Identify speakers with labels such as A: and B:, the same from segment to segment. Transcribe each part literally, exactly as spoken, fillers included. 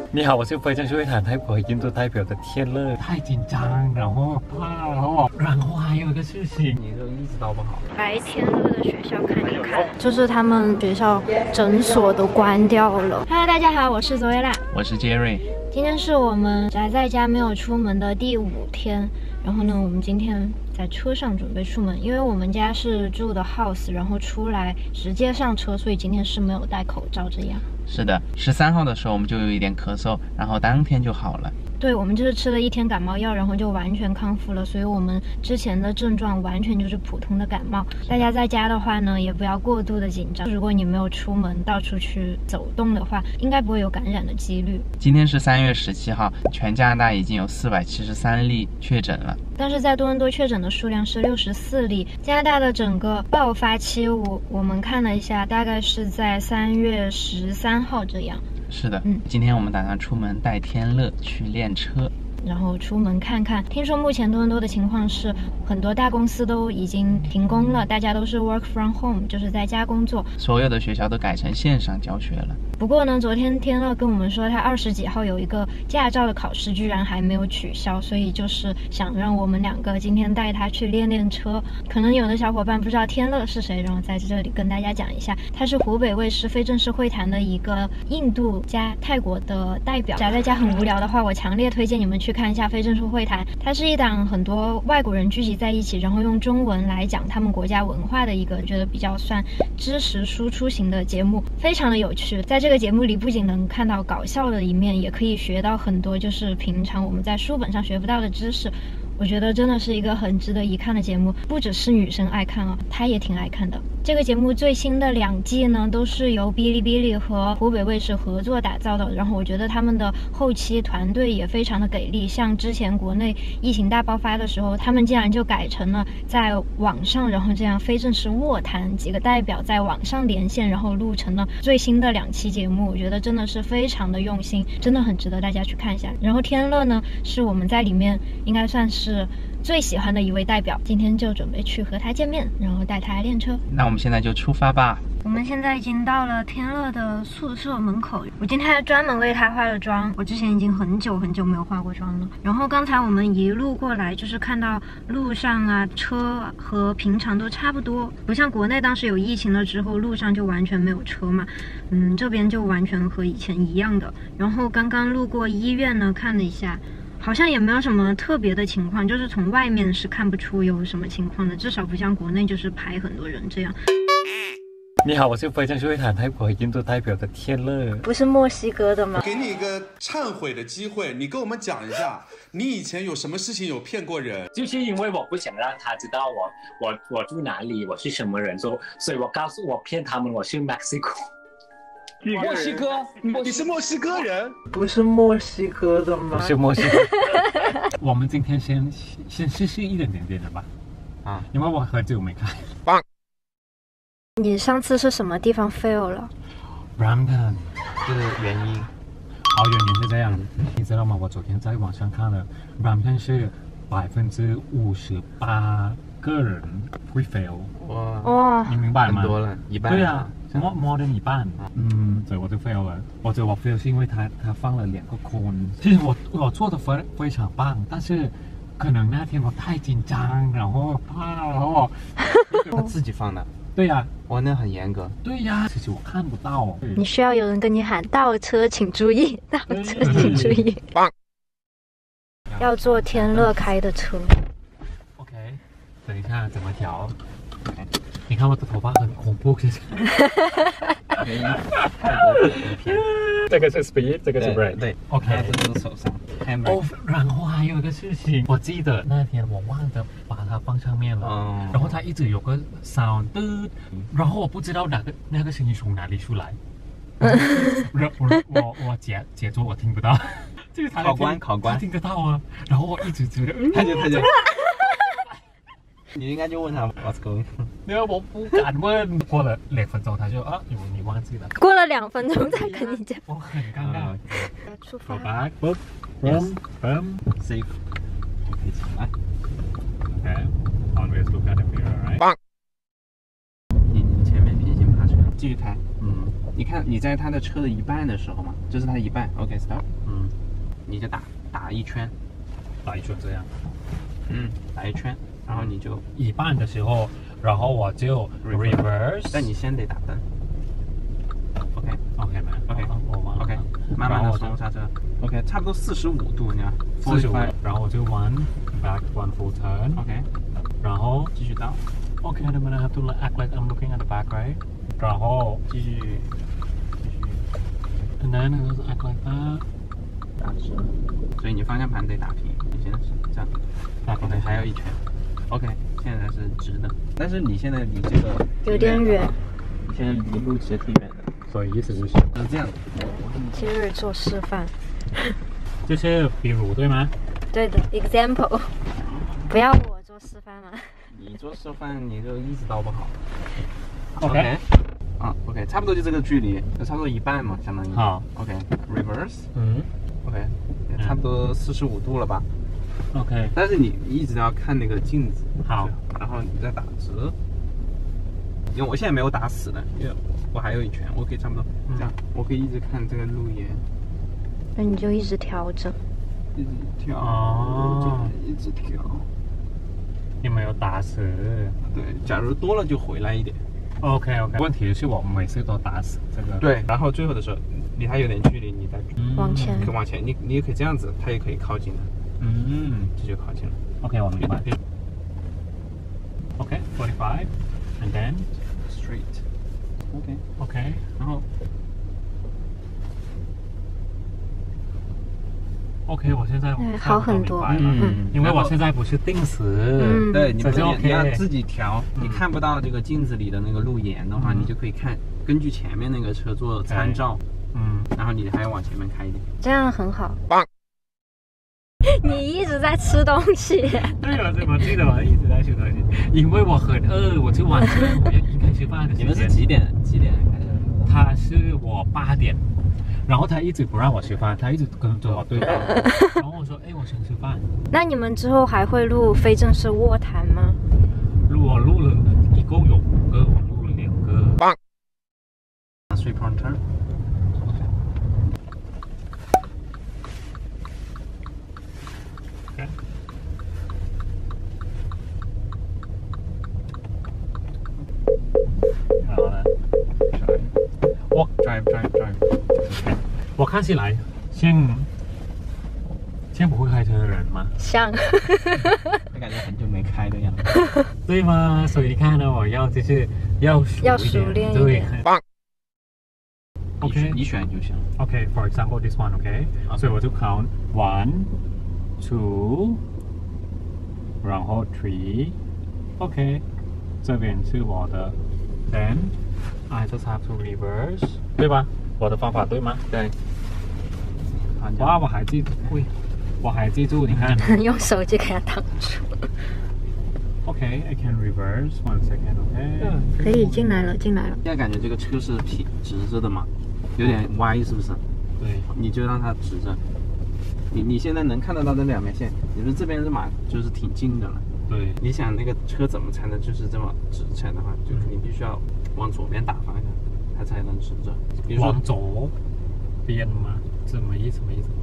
A: 你好，我是非正式会谈泰国印度代表的天乐。太紧张，然后啊，然后然后还有一个事情，你都意识到不好。
B: 来天乐的学校看一看，就是他们学校诊所都关掉了。Hello， 大家好，我是周薇拉，
A: 我是 Jerry。
B: 今天是我们宅在家没有出门的第五天，然后呢，我们今天在车上准备出门，因为我们家是住的 house， 然后出来直接上车，所以今天是没有戴口罩这样。
C: 是的，十三号的时候我们就有一点咳嗽，然后当天就好了。
B: 对，我们就是吃了一天感冒药，然后就完全康复了，所以我们之前的症状完全就是普通的感冒。大家在家的话呢，也不要过度的紧张。如果你没有出门到处去走动的话，应该不会有感染的几率。
C: 今天是三月十七号，全加拿大已经有四百七十三例确诊了。
B: 但是在多伦多确诊的数量是六十四例。加拿大的整个爆发期，我我们看了一下，大概是在三月十三号这样。
C: 是的，嗯，今天我们打算出门带天乐去练车，
B: 然后出门看看。听说目前多伦多的情况是，很多大公司都已经停工了，大家都是 work from home， 就是在家工作，
C: 所有的学校都改成线上教学了。
B: 不过呢，昨天天乐跟我们说，他二十几号有一个驾照的考试，居然还没有取消，所以就是想让我们两个今天带他去练练车。可能有的小伙伴不知道天乐是谁，然后在这里跟大家讲一下，他是湖北卫视非正式会谈的一个印度加泰国的代表。宅在家很无聊的话，我强烈推荐你们去看一下非正式会谈。它是一档很多外国人聚集在一起，然后用中文来讲他们国家文化的一个，觉得比较算知识输出型的节目，非常的有趣。在这这个节目里不仅能看到搞笑的一面，也可以学到很多就是平常我们在书本上学不到的知识。我觉得真的是一个很值得一看的节目，不只是女生爱看啊，她也挺爱看的。这个节目最新的两季呢，都是由哔哩哔哩和湖北卫视合作打造的，然后我觉得他们的后期团队也非常的给力。像之前国内疫情大爆发的时候，他们竟然就改成了在网上，然后这样非正式卧谈，几个代表在网上连线，然后录成了最新的两期节目。我觉得真的是非常的用心，真的很值得大家去看一下。然后天乐呢，是我们在里面应该算是是最喜欢的一位代表，今天就准备去和他见面，然后带他来练车。
C: 那我们现在就出发吧。
B: 我们现在已经到了天乐的宿舍门口，我今天还专门为他化了妆，我之前已经很久很久没有化过妆了。然后刚才我们一路过来，就是看到路上啊，车和平常都差不多，不像国内当时有疫情了之后，路上就完全没有车嘛，嗯，这边就完全和以前一样的。然后刚刚路过医院呢，看了一下，好像也没有什么特别的情况，就是从外面是看不出有什么情况的，至少不像国内就是排很多人这样。
A: 你好，我是非正式会谈泰国印度代表的天乐。
B: 不是墨西哥的吗？
D: 给你一个忏悔的机会，你跟我们讲一下，你以前有什么事情有骗过人？
E: 就是因为我不想让他知道我我我住哪里，我是什么人，所以所以我告诉我骗他们我是 Mexico。墨西哥，
D: 你是墨西哥人？
C: 不是墨西哥的吗？
A: 不是墨西哥。我们今天先先试试一点点点的吧，啊，因为我很久没开。棒。
B: 你上次是什么地方 fail 了
A: ？Brampton
C: 是原因。
A: 好，原因是这样，你知道吗？我昨天在网上看了 ，Brampton 是百分之五十八个人会 fail。
C: 哇
B: 哇，
A: 你明白吗？
C: 很多了，一半。
A: 对啊。more more than 一半，嗯，所以我就 fail 了。我觉得我 fail 是因为他他放了两个 cone， 其实我我做的非非常棒，但是可能那天我太紧张，然后啊，然后
C: 他自己放的。
A: 对呀、啊，
C: 哇，那很严格。
A: 对呀、啊，其实我看不到。
B: 你需要有人跟你喊倒车，请注意，倒车请注意。棒。要坐天乐开的车。
A: OK， 等一下怎么调？ Okay. 你看我的头发很恐怖，其实。这个是 speed， 这个是 brake。对 ，OK，
C: 这是手上。
A: 哦，然后还有一个事情，我记得那天我忘了把它放上面了，哦、然后它一直有个 sound， 然后我不知道哪个那个声音从哪里出来，我我我姐姐说我听不到，这个
C: 考官考官
A: 他听得到啊，然后我一直觉得，
C: 他就他就。你应该就问他 What's going on？
A: 因为我不敢问。过了两分钟，他就啊，你你忘记了。
B: 过了两分钟再跟你讲。
A: 我很尴尬。
B: 出发。
A: Go back, book, boom, boom, safe. 一起来。Okay. Always look at the mirror, right?
C: 你你前面平行爬出来，
A: 继续开。
C: 嗯。 你看你在他的车的一半的时候嘛，这是他一半 ，OK stop，
A: 嗯，
C: 你就打打一圈，
A: 打一圈这样，
C: 嗯，打一圈，然后你就
A: 一半的时候，然后我就 reverse，
C: 但你先得打灯 ，OK
A: OK 吗
C: OK
A: 我忘了
C: OK， 慢慢的松刹车 ，OK， 差不多四十五度，你看，
A: 四十五，然后我就 one back one full turn，OK， 然后
C: 继续倒
A: ，OK， I'm gonna have to act like I'm looking at the back right， 然后
C: 继续继续
A: ，and then I just act like that，
C: 打直，所以你方向盘得打平，你现在是这样，
A: 打平
C: OK， 还有一圈 ，OK， 现在是直的，但是你现在离这个
B: 有点远，
C: 你现在离路其实挺远的，
A: 所以意思就是
C: 就是这样的。
B: 杰瑞做示范。
A: 就是比如对吗？
B: 对的 ，example， 不要我做示范吗？
C: 你做示范你就一直倒不好。
A: OK，
C: 啊 ，OK， 差不多就这个距离，就差不多一半嘛，相当于。
A: 好
C: ，OK，reverse，
A: 嗯
C: ，OK， 差不多四十五度了吧
A: ，OK，
C: 但是你一直要看那个镜子。
A: 好，
C: 然后你再打直。因为我现在没有打死的，因为我还有一圈，我可以差不多这样，我可以一直看这个路沿。
B: 那你就一直调整，
C: 一直调，
A: 哦，
C: 一直调。
A: 你没有打死。
C: 对，假如多了就回来一点。
A: OK OK。问题是我每次都打死这个。
C: 对，然后最后的时候，离它有点距离，你再
B: 往前，
C: 可以往前，你你也可以这样子，它也可以靠近的。
A: 嗯，
C: 这就靠近了。
A: OK， 我明白。OK， forty-five，and then
C: straight。OK
A: OK，
C: 然后。
A: OK， 我现在
B: 好很多，
A: 嗯，因为我现在不是定时，
B: 嗯，
C: 对，你不是
A: OK，
C: 你要自己调，你看不到这个镜子里的那个路沿的话，你就可以看，根据前面那个车做参照，嗯，然后你还要往前面开一点，
B: 这样很好。棒！你一直在吃东西。
A: 对了，对，我记得我一直在吃东西，因为我很饿，我就晚上我应该吃饭的时间。
C: 你们是几点？几点开始？
A: 他是我八点。然后他一直不让我吃饭，他一直跟着我对话。然后我说：“哎，我想吃饭。”
B: 那你们之后还会录非正式卧谈吗？
A: 录我录了，一共有五个，我录了两个。
C: 棒。Three point turn。
A: OK。然后呢？我
C: drive drive drive。
A: 我看起来像像不会开车的人吗？
B: 像，
C: 我感觉很久没开的样子，
A: 对吗？所以你看呢，我要就是要熟
B: 要熟练一点。
C: 棒。
A: OK，
C: 你选就行。
A: OK，for example this one，OK， 所以我就 count one, two， 然后 three，OK， 这边是我的 ，then I just have to reverse， 对吧？我的方法对吗？
C: 对。
A: 哇，我还记住，喂，我还记住，你看，
B: 用手机给它挡住。
A: OK，I can reverse one second，OK。
B: 可以进来了，进来了。
C: 现在感觉这个车是平直着的嘛，有点歪，是不是？
A: 对。
C: 你就让它直着。你你现在能看得到这两条线，你说这边是马，就是挺近的了。
A: 对。
C: 你想那个车怎么才能就是这么直线的话，就肯定必须要往左边打方向，它才能直着。比如说
A: 往左边吗？什么意思？什么意思？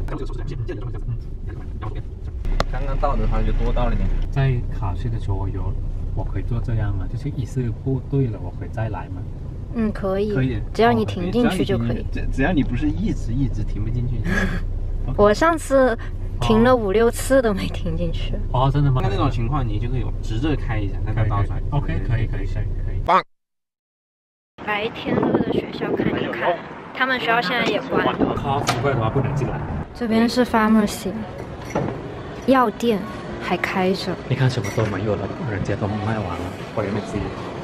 C: 刚刚倒的话就多倒了点。
A: 在考试的时候有，我可以做这样吗？就是一次不对了，我可以再来吗？
B: 嗯，可以，
C: 可以，
B: 只要你停进去就可以。
C: 只只要你不是一直一直停不进去。
B: 我上次停了五六次都没停进去。
A: 哦，真的吗？
C: 那那种情况你就可以直着开一下，再把它倒出来。
A: OK， 可以，可以，可以，可以。
C: 棒。
B: 来天乐的学校看一看，他们学校现在也关了。
A: 咖啡的话不能进来。
B: 这边是 pharmacy， 药店还开着。
A: 你看什么都没有了，人家都卖完了，vitamin C。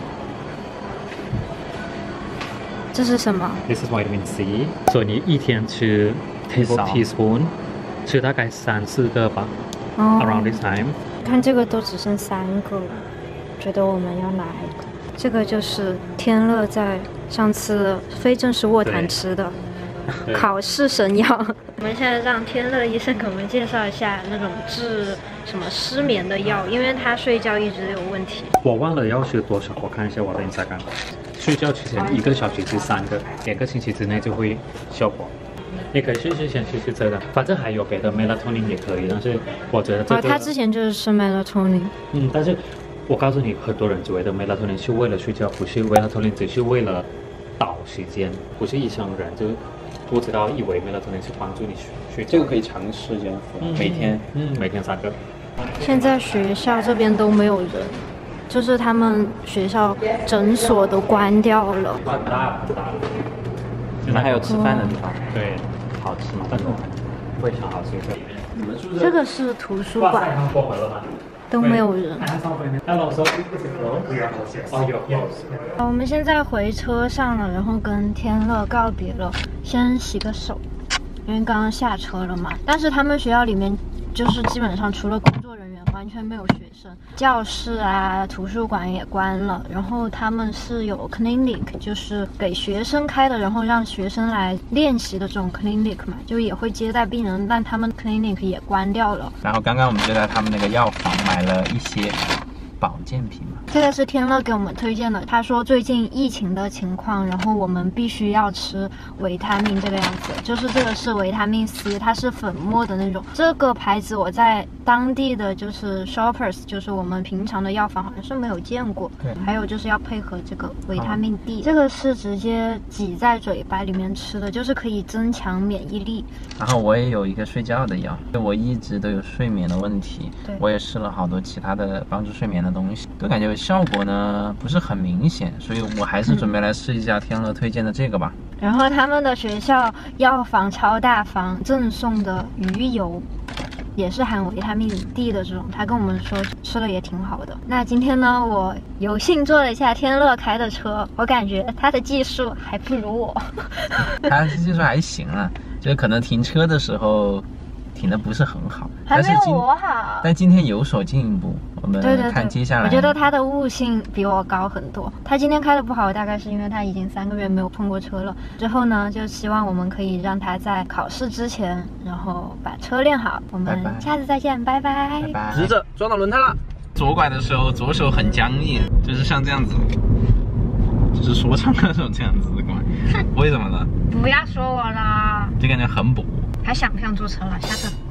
B: 这是什么
A: ？This is vitamin C。所以你一天吃 table teaspoon， 吃大概三四个吧。哦。Around this time。
B: 看这个都只剩三个了，觉得我们要拿一个。这个就是天乐在上次非正式卧谈吃的考试神药。我们现在让天乐医生给我们介绍一下那种治什么失眠的药，因为他睡觉一直有问题。
A: 我忘了药是多少，我看一下我的 Instagram。 睡觉之前一个小时至三个，两个星期之内就会效果。你可以试试先试试这个，反正还有别的 melatonin 也可以，但是我觉得这个。
B: 哦，他之前就是吃 melatonin。
A: 嗯，但是我告诉你，很多人以为的 melatonin 是为了睡觉，不是 melatonin 只是为了倒时间，不是医生人就不知道以为 melatonin 是帮助你睡觉。
C: 这个可以尝试这样服，嗯、每天，
A: 嗯，每天三个。
B: 现在学校这边都没有人。就是他们学校诊所都关掉了，
A: 很大很大。
C: 你们还有吃饭的地方，
A: 对，好吃吗？非常好吃。
B: 你们宿舍这个是图书馆，都没有人。我们现在回车上了，然后跟天乐告别了，先洗个手，因为刚刚下车了嘛。但是他们学校里面就是基本上除了工作人员。完全没有学生，教室啊、图书馆也关了。然后他们是有 clinic， 就是给学生开的，然后让学生来练习的这种 clinic 嘛，就也会接待病人，但他们 clinic 也关掉了。
C: 然后刚刚我们就在他们那个药房买了一些保健品嘛。
B: 这个是天乐给我们推荐的，他说最近疫情的情况，然后我们必须要吃维他命这个样子，就是这个是维他命 C， 它是粉末的那种。这个牌子我在当地的就是 shoppers， 就是我们平常的药房好像是没有见过。对，还有就是要配合这个维他命 D，、哦、这个是直接挤在嘴巴里面吃的，就是可以增强免疫力。
C: 然后我也有一个睡觉的药，我一直都有睡眠的问题，对，我也试了好多其他的帮助睡眠的东西，都感觉效果呢不是很明显，所以我还是准备来试一下天乐推荐的这个吧。
B: 嗯、然后他们的学校药房超大方，赠送的鱼油也是含维他命 D 的这种，他跟我们说吃了也挺好的。那今天呢，我有幸坐了一下天乐开的车，我感觉他的技术还不如我。
C: 他的技术还行啊，就是可能停车的时候停的不是很好，
B: 还没有我好。
C: 但今天有所进步，我们看接下来。
B: 对对对，我觉得他的悟性比我高很多。他今天开的不好，大概是因为他已经三个月没有碰过车了。之后呢，就希望我们可以让他在考试之前，然后把车练好。我们下次再见，拜拜。
C: 拜拜。直着撞到轮胎了。左拐的时候，左手很僵硬，就是像这样子，就是说唱歌手这样子的拐。为什么呢？
B: 不要说我了。
C: 就感觉很补。
B: 还想不想坐车了？下次。